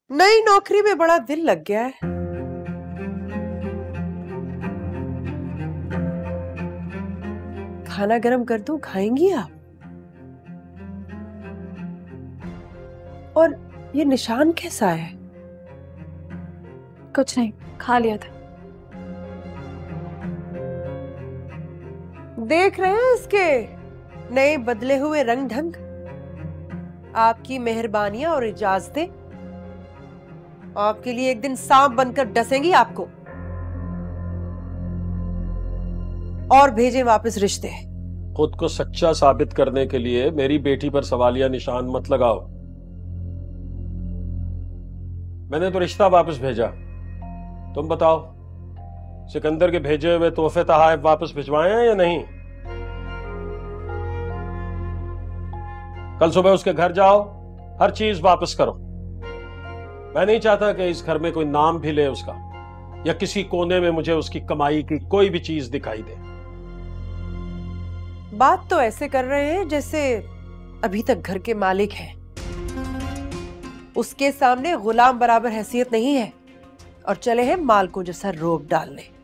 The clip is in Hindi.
नई नौकरी में बड़ा दिल लग गया है। खाना गरम कर दूं, खाएंगी आप? और ये निशान कैसा है? कुछ नहीं, खा लिया था। देख रहे हैं इसके नए बदले हुए रंग ढंग। आपकी मेहरबानियां और इजाजतें आपके लिए एक दिन सांप बनकर डसेंगी आपको। और भेजें वापस रिश्ते। खुद को सच्चा साबित करने के लिए मेरी बेटी पर सवालिया निशान मत लगाओ। मैंने तो रिश्ता वापस भेजा, तुम बताओ सिकंदर के भेजे हुए तोहफे तोहफे वापस भिजवाए हैं या नहीं? कल सुबह उसके घर जाओ, हर चीज वापस करो। मैं नहीं चाहता कि इस घर में कोई नाम भी ले उसका, या किसी कोने में मुझे उसकी कमाई की कोई भी चीज दिखाई दे। बात तो ऐसे कर रहे हैं जैसे अभी तक घर के मालिक हैं। उसके सामने गुलाम बराबर हैसियत नहीं है और चले हैं माल को जैसा रोब डालने।